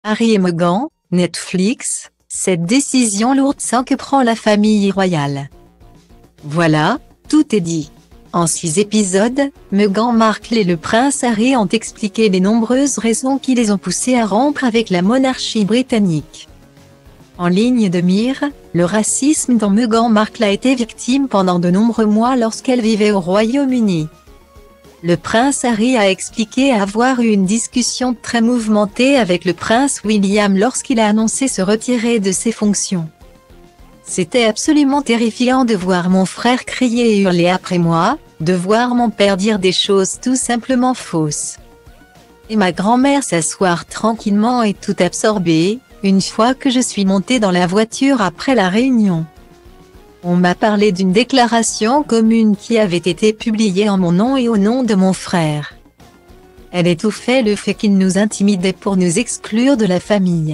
Harry et Meghan, Netflix, cette décision lourde sans que prend la famille royale. Voilà, tout est dit. En 6 épisodes, Meghan Markle et le prince Harry ont expliqué les nombreuses raisons qui les ont poussés à rompre avec la monarchie britannique. En ligne de mire, le racisme dont Meghan Markle a été victime pendant de nombreux mois lorsqu'elle vivait au Royaume-Uni. Le prince Harry a expliqué avoir eu une discussion très mouvementée avec le prince William lorsqu'il a annoncé se retirer de ses fonctions. C'était absolument terrifiant de voir mon frère crier et hurler après moi, de voir mon père dire des choses tout simplement fausses. Et ma grand-mère s'asseoir tranquillement et tout absorbée, une fois que je suis montée dans la voiture après la réunion. On m'a parlé d'une déclaration commune qui avait été publiée en mon nom et au nom de mon frère. Elle étouffait le fait qu'il nous intimidait pour nous exclure de la famille,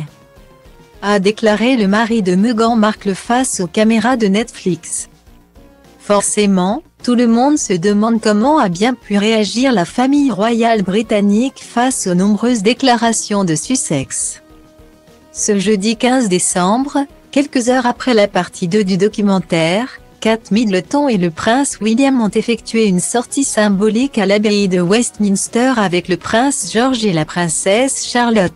a déclaré le mari de Meghan Markle face aux caméras de Netflix. Forcément, tout le monde se demande comment a bien pu réagir la famille royale britannique face aux nombreuses déclarations de Sussex. Ce jeudi 15 décembre, quelques heures après la partie 2 du documentaire, Kate Middleton et le prince William ont effectué une sortie symbolique à l'abbaye de Westminster avec le prince George et la princesse Charlotte.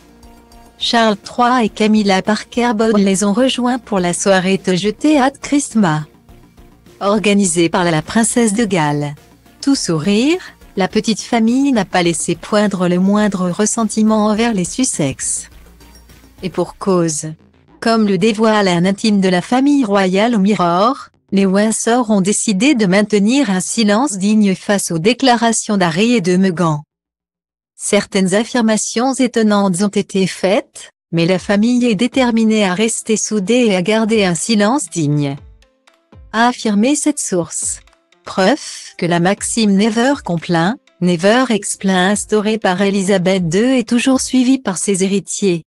Charles III et Camilla Parker Bowles les ont rejoints pour la soirée Te jeter at Christmas, organisée par la princesse de Galles. Tout sourire, la petite famille n'a pas laissé poindre le moindre ressentiment envers les Sussex. Et pour cause. Comme le dévoile un intime de la famille royale au Mirror, les Windsor ont décidé de maintenir un silence digne face aux déclarations d'Harry et de Meghan. Certaines affirmations étonnantes ont été faites, mais la famille est déterminée à rester soudée et à garder un silence digne, a affirmé cette source. Preuve que la maxime Never complain, Never explain instaurée par Elisabeth II est toujours suivie par ses héritiers.